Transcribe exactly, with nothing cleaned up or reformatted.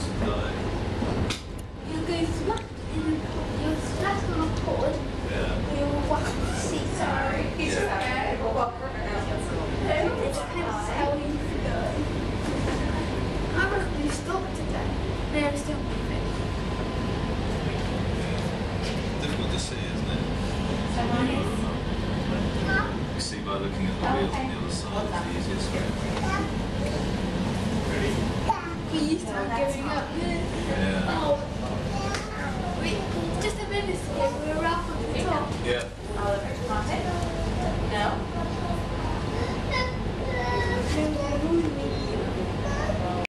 die. You go flat in you're flat on a pod. Yeah. You're whack on the seat. Sorry, he's just Yeah. having a walk around. It depends how you go. I reckon you stopped today. No, I'm still moving. Difficult to see, isn't it? You see by looking at the wheels on the other side, it's the easiest way. Ready? He used to have going up there. Yeah. Oh. Wait, just a minute ago, we were up on the top. Yeah.